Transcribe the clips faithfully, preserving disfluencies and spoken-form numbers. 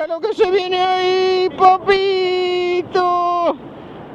mira lo que se viene ahí, papito.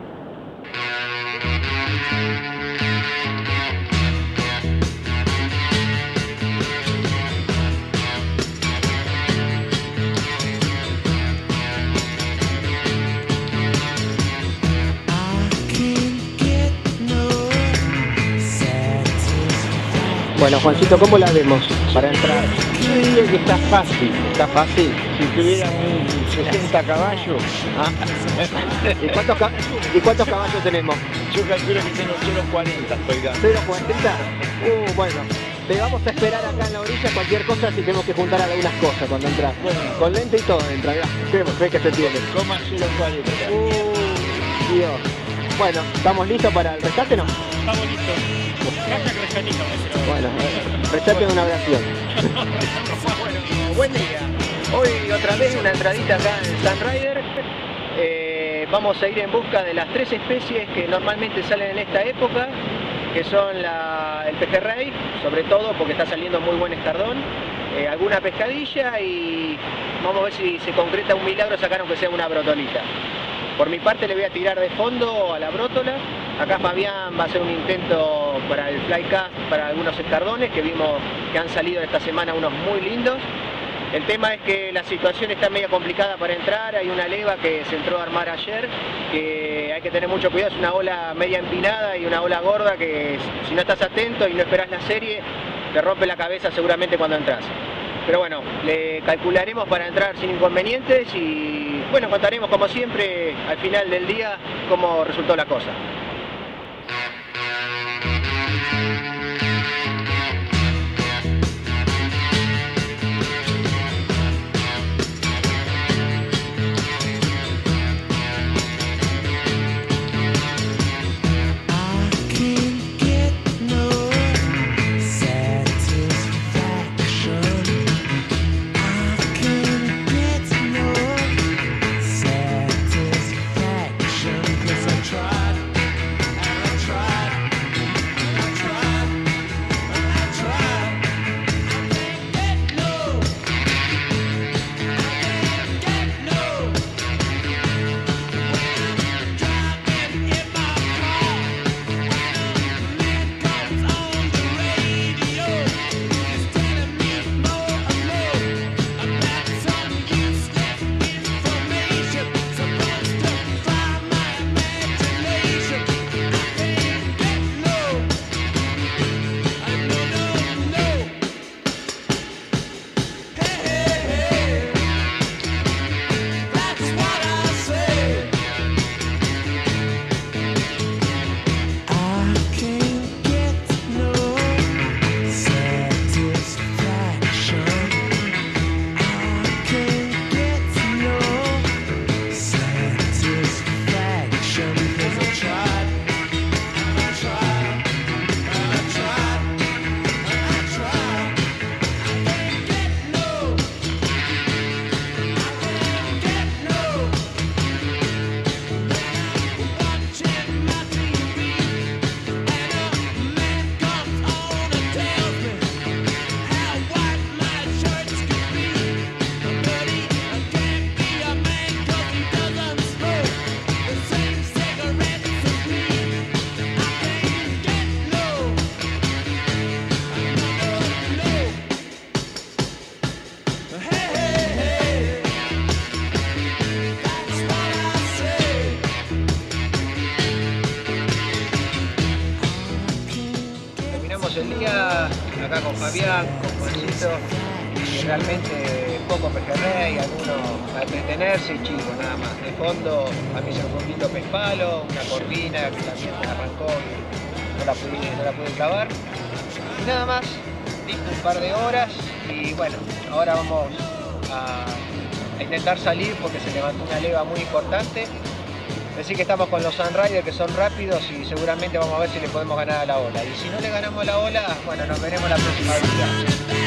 Bueno, Juancito, ¿cómo la vemos para entrar? Yo diría que está fácil. ¿Está fácil? Si tuviera un sesenta caballos. Ah. ¿Y, cuántos ¿Y cuántos caballos tenemos? Yo calculo que tengo cero cuarenta, estoy dando. ¿cero cuarenta? Uh, bueno, te vamos a esperar acá en la orilla cualquier cosa si tenemos que juntar algunas cosas cuando entras. Bueno. Con lente y todo entra, ve que se tiene. Coma cero cuarenta. Uh, Dios. Bueno, ¿estamos listos para el rescate, no? Estamos listos. Caja que rescatito. Bueno, eh, rescate de una oración. Bueno, Buen día. Hoy otra vez una entradita acá en Sunrider. Eh, vamos a ir en busca de las tres especies que normalmente salen en esta época, que son la, el pejerrey, sobre todo porque está saliendo muy buen escardón, eh, alguna pescadilla y vamos a ver si se concreta un milagro sacar aunque sea una brotolita. Por mi parte le voy a tirar de fondo a la brótola. Acá Fabián va a hacer un intento para el flycast, para algunos escardones que vimos que han salido esta semana unos muy lindos. El tema es que la situación está media complicada para entrar, hay una leva que se entró a armar ayer, que hay que tener mucho cuidado, es una ola media empinada y una ola gorda que si no estás atento y no esperás la serie, te rompe la cabeza seguramente cuando entras. Pero bueno, le calcularemos para entrar sin inconvenientes y bueno, contaremos como siempre al final del día cómo resultó la cosa. El día acá con Fabián, con Juancito, y realmente poco pejerrey, algunos para entretenerse y chicos nada más. De fondo a mí se me fue un lindo pez-palo, una corvina que también se arrancó y no la pude, no la pude clavar. Y nada más, listo un par de horas y bueno, ahora vamos a, a intentar salir porque se levantó una leva muy importante. Así que estamos con los Sunrider que son rápidos y seguramente vamos a ver si le podemos ganar a la ola. Y si no le ganamos a la ola, bueno, nos veremos la próxima vez.